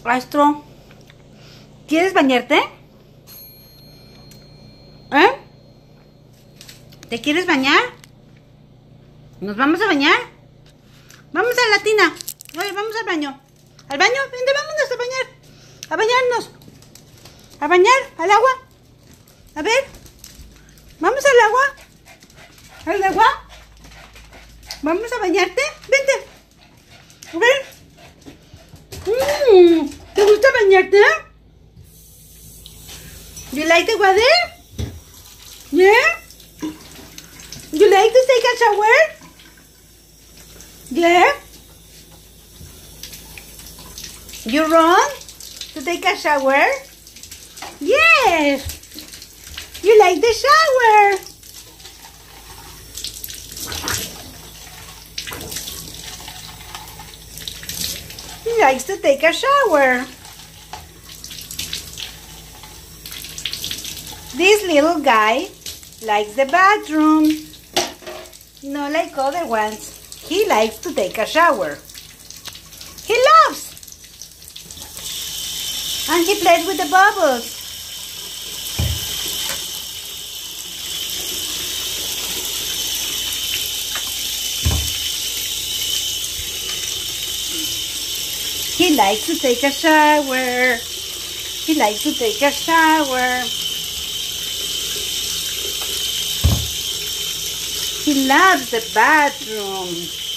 Astro, ¿quieres bañarte? ¿Eh? ¿Te quieres bañar? ¿Nos vamos a bañar? Vamos a la tina. Oye, vamos al baño. ¿Al baño? Vente, vámonos a bañar. A bañarnos. A bañar, al agua. A ver. Vamos al agua. ¿Al agua? ¿Vamos a bañarte? Vente. A ver. ¿Te gusta bañarte? You like the water? Yeah? You like to take a shower? Yeah? You run to take a shower? Yes! You like the shower? He likes to take a shower. This little guy likes the bathroom. Not like other ones. He likes to take a shower. He loves. And he plays with the bubbles. He likes to take a shower. He likes to take a shower. He loves the bathroom.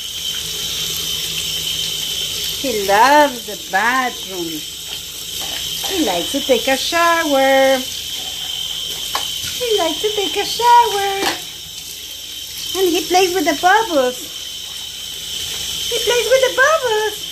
He loves the bathroom. He likes to take a shower. He likes to take a shower. And he plays with the bubbles. He plays with the bubbles.